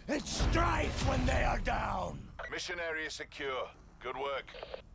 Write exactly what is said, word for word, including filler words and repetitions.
It's strife when they are down! Mission area secure. Good work.